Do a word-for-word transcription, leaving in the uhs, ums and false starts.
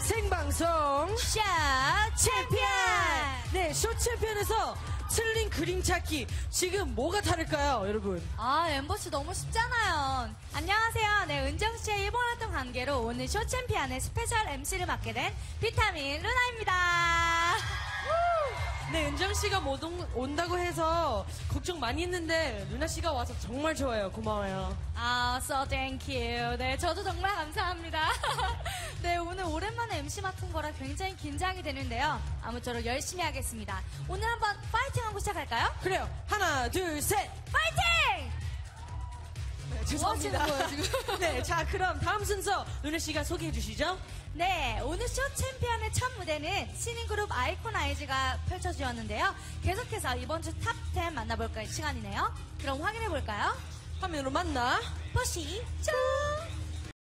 생방송 쇼 챔피언! 네, 쇼 챔피언에서 틀린 그림 찾기. 지금 뭐가 다를까요, 여러분? 아, 엠버씨 너무 쉽잖아요. 안녕하세요. 네, 은정씨의 일본 활동 관계로 오늘 쇼 챔피언의 스페셜 엠시를 맡게 된 비타민 루나입니다. 네, 은정씨가 못 온, 온다고 해서 걱정 많이 했는데 루나씨가 와서 정말 좋아요. 고마워요. 아, so thank you. 네, 저도 정말 감사합니다. 네, 오늘 오랜만에 엠시 맡은 거라 굉장히 긴장이 되는데요. 아무쪼록 열심히 하겠습니다. 오늘 한번 파이팅 하고 시작할까요? 그래요. 하나, 둘, 셋. 파이팅! 네, 죄송합니다. 뭐 하시는 거예요, 지금? 네, 자, 그럼 다음 순서 루나씨가 소개해 주시죠. 네, 오늘 쇼 챔피언의 첫 무대는 신인 그룹 아이콘 아이즈가 펼쳐주었는데요. 계속해서 이번 주 탑 텐 만나볼 시간이네요. 그럼 확인해 볼까요? 화면으로 만나 보시죠.